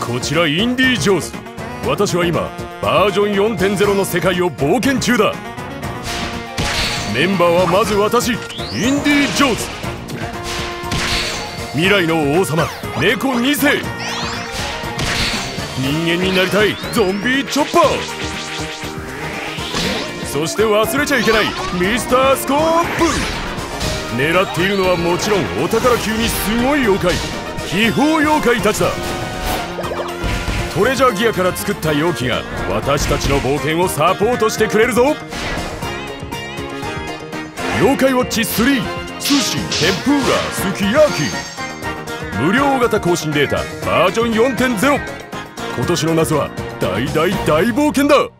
こちらインディ・ジョーンズ。私は今バージョン 4.0 の世界を冒険中だ。メンバーはまず私、インディ・ジョーンズ。未来の王様猫2世。人間になりたいゾンビチョッパー。そして忘れちゃいけないミスタースコープ。狙っているのはもちろんお宝級にすごい妖怪、秘宝妖怪たちだ。トレジャーギアから作った容器が私たちの冒険をサポートしてくれるぞ。妖怪ウォッチ3、寿司、天ぷら、すき焼き。無料大型更新データバージョン 4.0。今年の夏は大大大冒険だ。